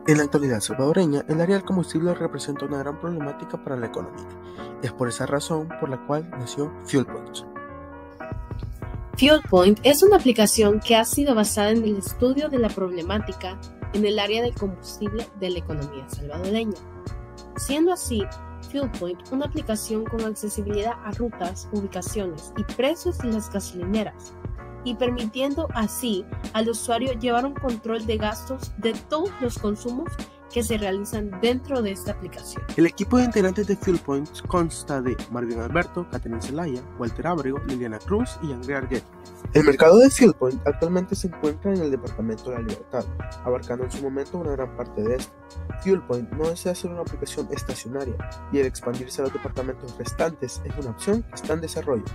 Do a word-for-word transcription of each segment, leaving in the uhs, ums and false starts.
En la actualidad salvadoreña, el área del combustible representa una gran problemática para la economía. Es por esa razón por la cual nació FuelPoint. FuelPoint es una aplicación que ha sido basada en el estudio de la problemática en el área del combustible de la economía salvadoreña. Siendo así, FuelPoint una aplicación con accesibilidad a rutas, ubicaciones y precios de las gasolineras, y permitiendo así al usuario llevar un control de gastos de todos los consumos que se realizan dentro de esta aplicación. El equipo de integrantes de FuelPoint consta de Marvin Alberto, Catherine Zelaya, Walter Ábrego, Liliana Cruz y Andrea Arguet. El mercado de FuelPoint actualmente se encuentra en el Departamento de la Libertad, abarcando en su momento una gran parte de esto. FuelPoint no desea ser una aplicación estacionaria y el expandirse a los departamentos restantes es una opción que está en desarrollo.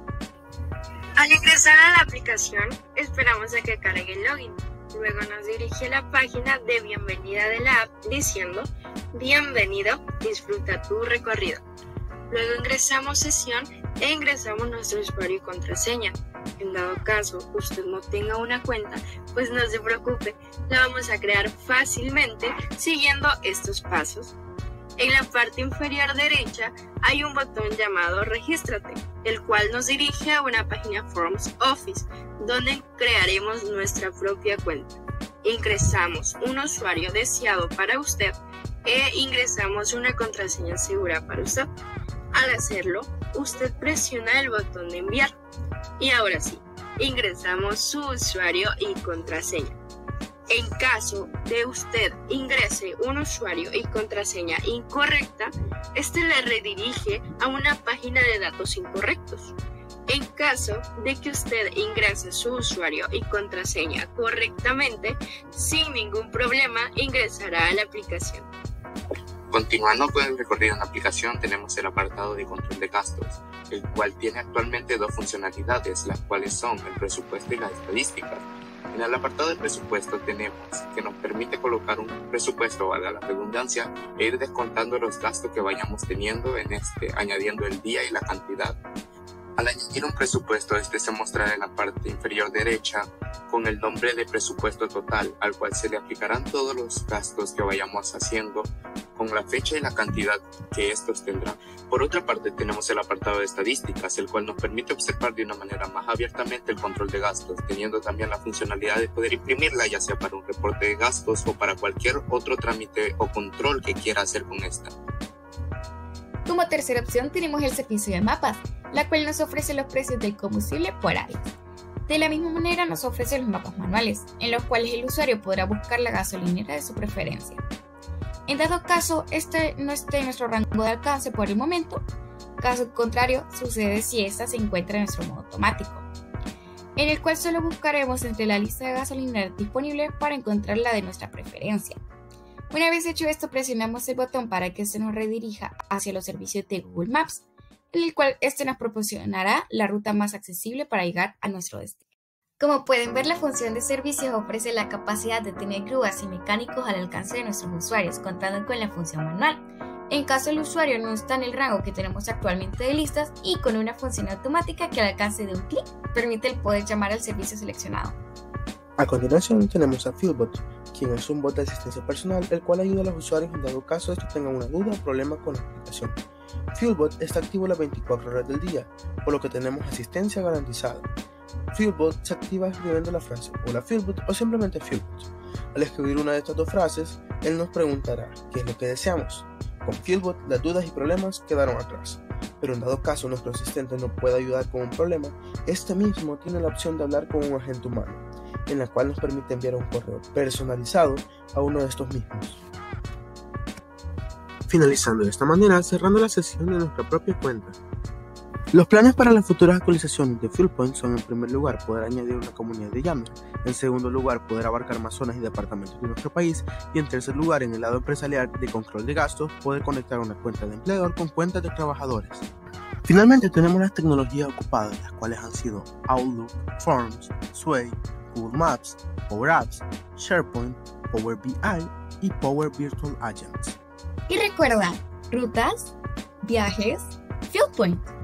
Al ingresar a la aplicación, esperamos a que cargue el login. Luego nos dirige a la página de bienvenida de la app diciendo: bienvenido, disfruta tu recorrido. Luego ingresamos sesión e ingresamos nuestro usuario y contraseña. En dado caso usted no tenga una cuenta, pues no se preocupe, la vamos a crear fácilmente siguiendo estos pasos. En la parte inferior derecha hay un botón llamado Regístrate, el cual nos dirige a una página Forms Office, donde crearemos nuestra propia cuenta. Ingresamos un usuario deseado para usted e ingresamos una contraseña segura para usted. Al hacerlo, usted presiona el botón de enviar. Y ahora sí, ingresamos su usuario y contraseña. En caso de usted ingrese un usuario y contraseña incorrecta, este le redirige a una página de datos incorrectos. En caso de que usted ingrese su usuario y contraseña correctamente, sin ningún problema ingresará a la aplicación. Continuando con el recorrido en la aplicación, tenemos el apartado de control de gastos, el cual tiene actualmente dos funcionalidades, las cuales son el presupuesto y las estadísticas. En el apartado de presupuesto tenemos que nos permite colocar un presupuesto, valga la redundancia, e ir descontando los gastos que vayamos teniendo en este, añadiendo el día y la cantidad. Al añadir un presupuesto, este se mostrará en la parte inferior derecha con el nombre de presupuesto total, al cual se le aplicarán todos los gastos que vayamos haciendo con la fecha y la cantidad que estos tendrán. Por otra parte, tenemos el apartado de estadísticas, el cual nos permite observar de una manera más abiertamente el control de gastos, teniendo también la funcionalidad de poder imprimirla, ya sea para un reporte de gastos o para cualquier otro trámite o control que quiera hacer con esta. Como tercera opción tenemos el servicio de mapas, la cual nos ofrece los precios del combustible por áreas. De la misma manera nos ofrece los mapas manuales, en los cuales el usuario podrá buscar la gasolinera de su preferencia. En dado caso este no esté en nuestro rango de alcance por el momento, caso contrario sucede si ésta se encuentra en nuestro modo automático, en el cual solo buscaremos entre la lista de gasolineras disponibles para encontrar la de nuestra preferencia. Una vez hecho esto, presionamos el botón para que se nos redirija hacia los servicios de Google Maps, en el cual este nos proporcionará la ruta más accesible para llegar a nuestro destino. Como pueden ver, la función de servicios ofrece la capacidad de tener grúas y mecánicos al alcance de nuestros usuarios, contando con la función manual, en caso el usuario no está en el rango que tenemos actualmente de listas, y con una función automática que al alcance de un clic permite el poder llamar al servicio seleccionado. A continuación tenemos a FuelBot, quien es un bot de asistencia personal, el cual ayuda a los usuarios en dado caso estos tengan una duda o problema con la aplicación. FuelBot está activo las veinticuatro horas del día, por lo que tenemos asistencia garantizada. FuelBot se activa escribiendo la frase "Hola FuelBot" o simplemente FuelBot. Al escribir una de estas dos frases, él nos preguntará qué es lo que deseamos. Con FuelBot, las dudas y problemas quedaron atrás, pero en dado caso nuestro asistente no pueda ayudar con un problema, este mismo tiene la opción de hablar con un agente humano, en la cual nos permite enviar un correo personalizado a uno de estos mismos. Finalizando de esta manera, cerrando la sesión de nuestra propia cuenta. Los planes para las futuras actualizaciones de FuelPoint son, en primer lugar, poder añadir una comunidad de Yammer, en segundo lugar, poder abarcar más zonas y departamentos de nuestro país, y en tercer lugar, en el lado empresarial de control de gastos, poder conectar una cuenta de empleador con cuentas de trabajadores. Finalmente tenemos las tecnologías ocupadas, las cuales han sido Outlook, Forms, Sway, Google Maps, Power Apps, SharePoint, Power B I y Power Virtual Agents. Y recuerda, rutas, viajes, FuelPoint.